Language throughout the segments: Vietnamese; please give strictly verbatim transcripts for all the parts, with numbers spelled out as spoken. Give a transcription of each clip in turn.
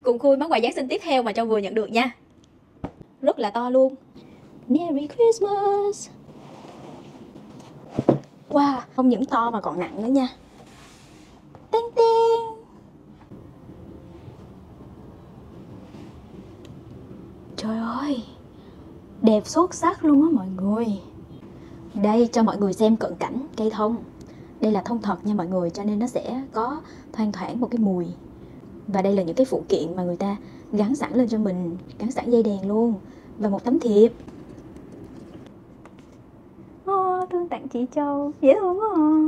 Cùng khui món quà Giáng sinh tiếp theo mà Châu vừa nhận được nha. Rất là to luôn. Merry Christmas. Wow, không những to mà còn nặng nữa nha. Tinh tinh. Trời ơi, đẹp xuất sắc luôn á mọi người. Đây cho mọi người xem cận cảnh cây thông. Đây là thông thật nha mọi người, cho nên nó sẽ có thoang thoảng một cái mùi. Và đây là những cái phụ kiện mà người ta gắn sẵn lên cho mình, gắn sẵn dây đèn luôn. Và một tấm thiệp. Oh, thương tặng chị Châu, dễ thương quá à.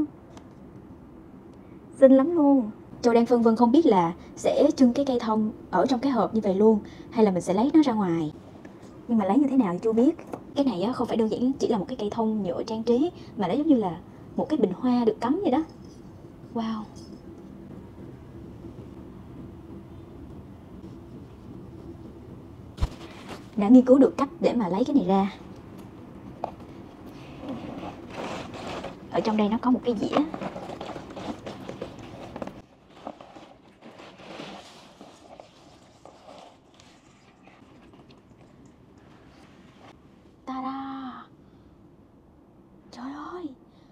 Xinh lắm luôn. Châu đang phân vân không biết là sẽ trưng cái cây thông ở trong cái hộp như vậy luôn, hay là mình sẽ lấy nó ra ngoài. Nhưng mà lấy như thế nào thì chưa biết. Cái này á, không phải đơn giản chỉ là một cái cây thông nhựa trang trí, mà nó giống như là một cái bình hoa được cắm vậy đó. Wow. Đã nghiên cứu được cách để mà lấy cái này ra. Ở trong đây nó có một cái dĩa. Ta-da! Trời ơi!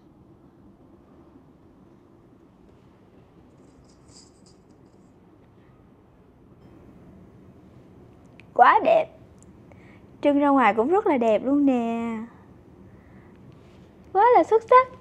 Quá đẹp. Trưng ra ngoài cũng rất là đẹp luôn nè. Quá là xuất sắc.